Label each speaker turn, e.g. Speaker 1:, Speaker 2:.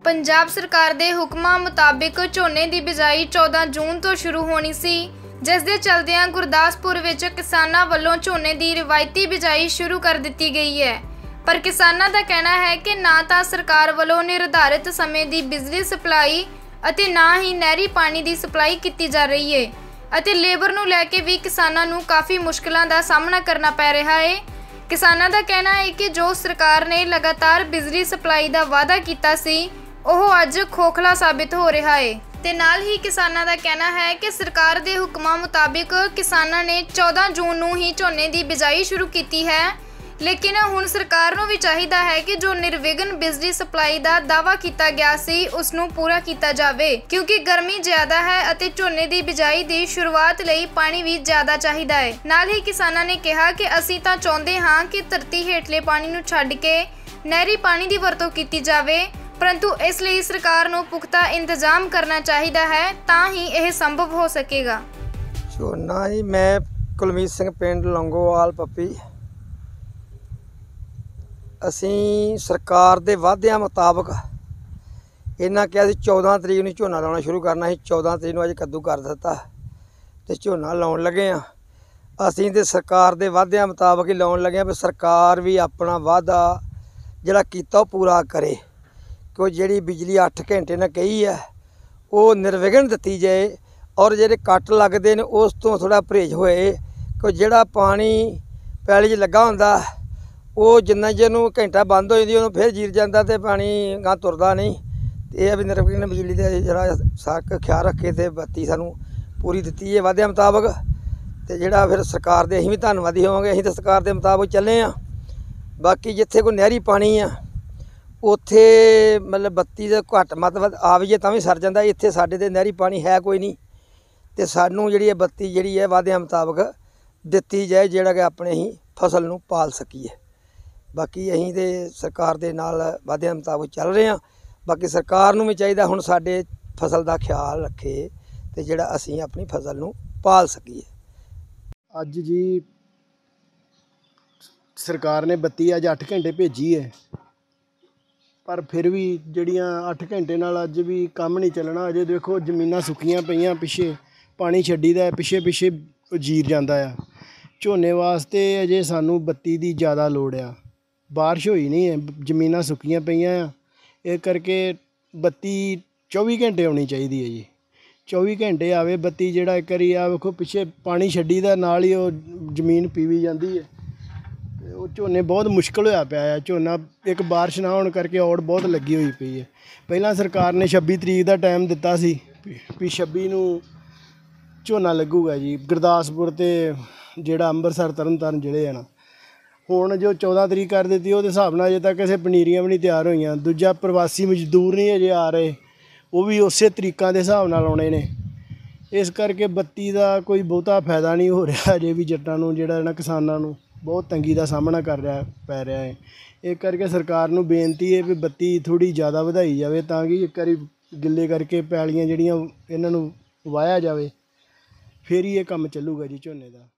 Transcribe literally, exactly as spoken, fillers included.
Speaker 1: पंजाब सरकार के हुक्मां मुताबिक झोने की बिजाई चौदह जून तो शुरू होनी सी, जिस दे चलदियां गुरदासपुर विच किसानां वल्लों झोने की रिवायती बिजाई शुरू कर दी गई है। पर किसानां दा कहना है कि ना तो सरकार वल्लों निर्धारित समय की बिजली सप्लाई अते ना ही नहरी पानी की सप्लाई की जा रही है अते लेबर नूं लैके भी किसानां नूं काफ़ी मुश्किलों का सामना करना पै रहा है। किसानां दा कहना है कि जो सरकार ने लगातार बिजली सप्लाई का वादा किया सी ਉਹ ਅੱਜ खोखला साबित हो रहा है। ते नाल ही किसानां दा कहना है कि सरकार के हुक्मां मुताबिक किसानां ने चौदह जून नूं ही झोने की बिजाई शुरू की है, लेकिन हुण सरकार नूं भी चाहिदा है कि जो निर्विघन बिजली सप्लाई का दावा किया गया सी उसनूं पूरा किया जाए, क्योंकि गर्मी ज़्यादा है अते झोने की बिजाई की शुरुआत लई पानी भी ज़्यादा चाहिदा है। नाल ही किसानां ने कहा कि असीं तां चाहुंदे हां कि धरती हेठले पानी नूं छड्ड के नहरी पानी की वरतों की जाए, परंतु इसलिए सरकार को पुख्ता इंतजाम करना चाहिए है, ता ही यह संभव हो सकेगा।
Speaker 2: झोना जी, मैं कुलमीत सिंह पिंड लौंगोवाल पप्पी। असी सरकार के वादियां मुताबक इन्हां कहा सी चौदह तरीक नूं झोना लाउणा शुरू करना है। चौदह तरीक नूं अज कद्दू कर दिता तो झोना लाउण लगे हाँ। असी तो सरकार के वादियां मुताबक ही लाउण लगे भी सरकार भी अपना वादा जिहड़ा कीता पूरा करे कि जी बिजली अठ घंटे ने कही है वो निर्विघन दी जाए और जे कट लगते हैं उस तो थोड़ा परहेज होए कि जोड़ा पानी पैली च लगा होंदा वो जिन्ना चर घंटा बंद हो जाती उन्होंने फिर जीर जाता तो पानी गां तुरदा नहीं। तो यह भी निर्विघन बिजली का जरा साक ख्याल रखे तो बत्ती सानू पूरी दी है वादे मुताबक। तो जोड़ा फिर सरकार के अं भी धन्नवादी होवांगे, अं तो सरकार के मुताबक चले हाँ। बाकी जिथे कोई नहरी पानी आ उत्थे मतलब बत्ती का घट मत आ भी तो भी सर जाता। इत्थे साडे ते नहरी पानी है कोई नहीं, तो सानू जी बत्ती जी है वादियां मुताबक दिती जाए जोड़ा कि अपने ही फसल नूं पाल सकीए। बाकी अहीं तो सरकार के नाल वादियां मुताबक चल रहे हैं। बाकी सरकार नूं भी चाहिए हुण साडे फसल का ख्याल रखे तो जोड़ा असीं अपनी फसल नूं पाल सकीए।
Speaker 3: अज जी सरकार ने बत्ती अज अठ घंटे भेजी है, पर फिर भी जड़ियाँ अठ घंटे नाल अज भी काम नहीं चलना। अजे देखो जमीनां सुक्कियां पईयां, पिछे पानी छड्डी दा पिछे पिछे जीर जांदा आ। झोने वास्ते अजे सानू बत्ती दी ज़्यादा लोड़ आ, बारिश होई नहीं है, जमीनां सुक्कियां पईयां आ। इस करके बत्ती चौबी घंटे आनी चाहिए है जी। चौबी घंटे आवे बत्ती, जिहड़ा एक बारी आ वेखो पिछे पानी छड्डी दा नाल ही जमीन पीवी जाती है। वो झोने बहुत मुश्किल होया पिया है। झोना एक बारिश ना होने करके औड़ बहुत लगी हुई पई है। पहला सरकार ने छब्बी तरीक का टाइम दिता सी भी छब्बी नूं झोना लगूगा जी गुरदासपुर ते जिहड़ा अंबरसर तरन ताਰਨ जिले है ना। हुण जो चौदह तरीक कर दी उहदे हिसाब नाल अजे तक किसी पनीरियां भी नहीं तैयार होईयां। दूजा प्रवासी मजदूर नहीं अजे आ रहे, वो भी उस तरीकों के हिसाब नाल आउणे ने। इस करके बत्ती का कोई बहुता फायदा नहीं हो रहा अजे भी जट्टां नूं, जिहड़ा इन्हां किसानां नूं बहुत तंगी का सामना कर रहा पै रहा है। इस करके सरकार नूं बेनती है भी बत्ती थोड़ी ज़्यादा वधाई जाए ताकि एक बारी गिले करके पैलियां जिहड़ियां इन्हां नूं वाया जाए, फिर ही ये काम चलूगा जी झोने का।